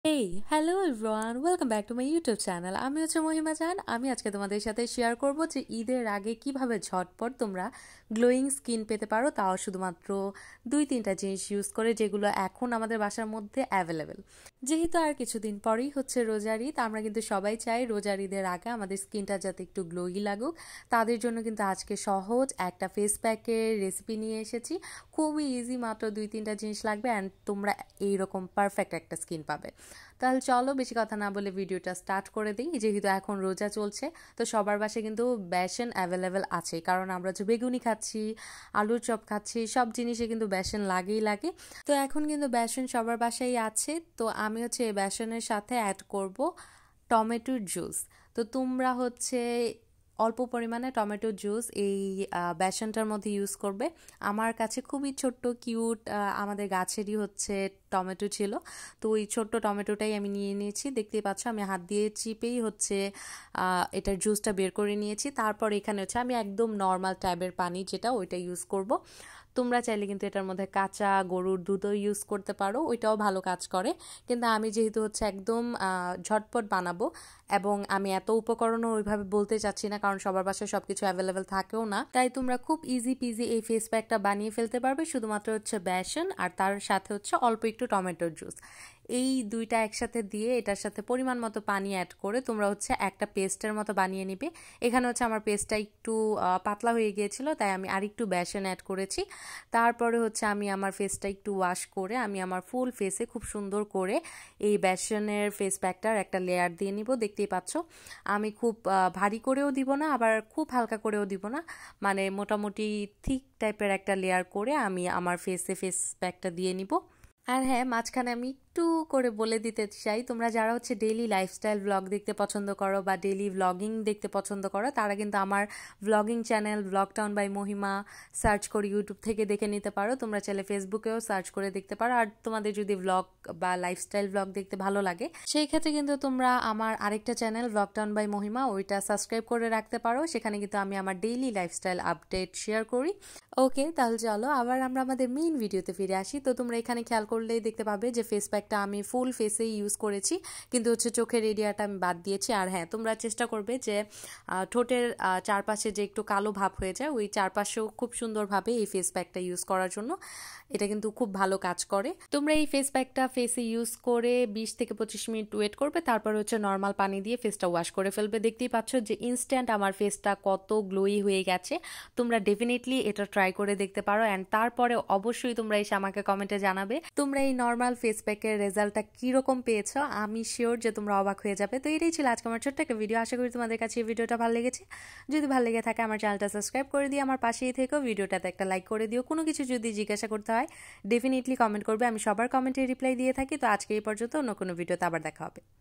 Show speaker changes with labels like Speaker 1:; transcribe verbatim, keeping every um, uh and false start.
Speaker 1: এই hello everyone, welcome back to my YouTube channel. আমি হচ্ছে মহিমা জান। আমি আজকে তোমাদের সাথে শেয়ার করব যে ঈদের আগে কিভাবে ঝটপট তোমরা গ্লোয়িং স্কিন পেতে পারো, তাও শুধুমাত্র দুই তিনটা জিনিস ইউজ করে, যেগুলো এখন আমাদের বাসার মধ্যে অ্যাভেলেবেল। যেহেতু আর কিছুদিন পরেই হচ্ছে রোজার ঈদ, আমরা কিন্তু সবাই চাই রোজার ঈদের আগে আমাদের স্কিনটা যাতে একটু গ্লোই লাগুক। তাদের জন্য কিন্তু আজকে সহজ একটা ফেস প্যাকের রেসিপি নিয়ে এসেছি। খুবই ইজি, মাত্র দুই তিনটা জিনিস লাগবে অ্যান্ড তোমরা এইরকম পারফেক্ট একটা স্কিন পাবে। তাহলে চলো বেশি কথা না বলে ভিডিওটা স্টার্ট করে দিই। যেহেতু এখন রোজা চলছে, তো সবার বাসায় কিন্তু বেসন অ্যাভেলেবেল আছে, কারণ আমরা যে বেগুনি খাচ্ছি, আলুর চপ খাচ্ছি, সব জিনিসে কিন্তু বেসন লাগেই লাগে। তো এখন কিন্তু বেসন সবার বাসায় আছে। তো আমি হচ্ছে এই বেসনের সাথে অ্যাড করব টমেটোর জুস। তো তোমরা হচ্ছে অল্প পরিমাণে টমেটো জুস এই বেসনটার মধ্যে ইউজ করবে। আমার কাছে খুবই ছোট্ট কিউট আমাদের গাছেরই হচ্ছে টমেটো ছিল, তো ওই ছোট্ট টমেটোটাই আমি নিয়ে নিয়েছি। দেখতেই পাচ্ছ আমি হাত দিয়ে চিপেই হচ্ছে এটার জুসটা বের করে নিয়েছি। তারপর এখানে হচ্ছে আমি একদম নর্মাল ট্যাবের পানি যেটা, ওইটা ইউজ করব। তোমরা চাইলে কিন্তু এটার মধ্যে কাঁচা গরুর দুধও ইউজ করতে পারো, ওইটাও ভালো কাজ করে। কিন্তু আমি যেহেতু হচ্ছে একদম ঝটপট বানাবো এবং আমি এত উপকরণও ওইভাবে বলতে চাচ্ছি না, কারণ সবার বাসায় সব কিছু অ্যাভেলেবেল থাকেও না, তাই তোমরা খুব ইজি পিজি এই ফেস প্যাকটা বানিয়ে ফেলতে পারবে শুধুমাত্র হচ্ছে বেসন আর তার সাথে হচ্ছে অল্প একটু টমেটোর জুস। এই দুইটা একসাথে দিয়ে এটার সাথে পরিমাণ মতো পানি অ্যাড করে তোমরা হচ্ছে একটা পেস্টের মতো বানিয়ে নিবে। এখানে হচ্ছে আমার পেস্টটা একটু পাতলা হয়ে গিয়েছিল, তাই আমি আর একটু বেসন অ্যাড করেছি। তারপরে হচ্ছে আমি আমার ফেসটা একটু ওয়াশ করে আমি আমার ফুল ফেসে খুব সুন্দর করে এই বেসনের ফেস প্যাকটার একটা লেয়ার দিয়ে নিব। দেখতেই পাচ্ছ আমি খুব ভারী করেও দিব না, আবার খুব হালকা করেও দিব না, মানে মোটামুটি থিক টাইপের একটা লেয়ার করে আমি আমার ফেসে ফেস প্যাকটা দিয়ে নিব। আর হ্যাঁ, মাঝখানে আমি একটু করে বলে দিতে চাই, তোমরা যারা হচ্ছে ডেইলি লাইফস্টাইল ব্লগ দেখতে পছন্দ করো বা ডেইলি ভ্লগিং দেখতে পছন্দ করো, তারা কিন্তু আমার vlogging channel vlog town by Mahima search করে ইউটিউব থেকে দেখে নিতে পারো। তোমরা চাইলে ফেসবুকেও সার্চ করে দেখতে পারো। আর তোমাদের যদি ভ্লগ বা লাইফস্টাইল ব্লগ দেখতে ভালো লাগে, সেই ক্ষেত্রে কিন্তু তোমরা আমার আরেকটা channel vlog town by Mahima, ওইটা সাবস্ক্রাইব করে রাখতে পারো। সেখানে কিন্তু আমি আমার ডেইলি লাইফস্টাইল আপডেট শেয়ার করি। ওকে, তাহলে চলো আবার আমরা আমাদের মেইন ভিডিওতে ফিরে আসি। তো তোমরা এখানে খেয়াল করলেই দেখতে পাবে যে ফেস প্যাকটা আমি ফুল ফেসেই ইউজ করেছি, কিন্তু হচ্ছে চোখের এরিয়াটা আমি বাদ দিয়েছি। আর হ্যাঁ, তোমরা চেষ্টা করবে যে ঠোঁটের চারপাশে যে একটু কালো ভাব হয়ে যায়, ওই চারপাশেও খুব সুন্দরভাবে এই ফেস প্যাকটা ইউজ করার জন্য। এটা কিন্তু খুব ভালো কাজ করে। তোমরা এই ফেস প্যাকটা ফেসে ইউজ করে বিশ থেকে পঁচিশ মিনিট ওয়েট করবে, তারপর হচ্ছে নর্মাল পানি দিয়ে ফেসটা ওয়াশ করে ফেলবে। দেখতেই পাচ্ছ যে ইনস্ট্যান্ট আমার ফেসটা কত গ্লোই হয়ে গেছে। তোমরা ডেফিনেটলি এটা ট্রাই করে দেখতে পারো অ্যান্ড তারপরে অবশ্যই তোমরা এসে আমাকে কমেন্টে জানাবে তোমরা এই নর্মাল ফেস প্যাকের রেজাল্টটা কিরকম পেয়েছো। আমি শিওর যে তোমরা অবাক হয়ে যাবে। তো এটাই ছিল আজকে আমার ছোট্ট একটা ভিডিও। আশা করি তোমাদের কাছে এই ভিডিওটা ভালো লেগেছে। যদি ভালো লেগে থাকে আমার চ্যানেলটা সাবস্ক্রাইব করে দিয়ে আমার পাশেই থেকো, ভিডিওটাতে একটা লাইক করে দিও। কোনো কিছু যদি জিজ্ঞাসা করতে হয় ডেফিনেটলি কমেন্ট করবে, আমি সবার কমেন্টে রিপ্লাই দিয়ে থাকি। তো আজকে এই পর্যন্ত, অন্য কোনো ভিডিওতে আবার দেখা হবে।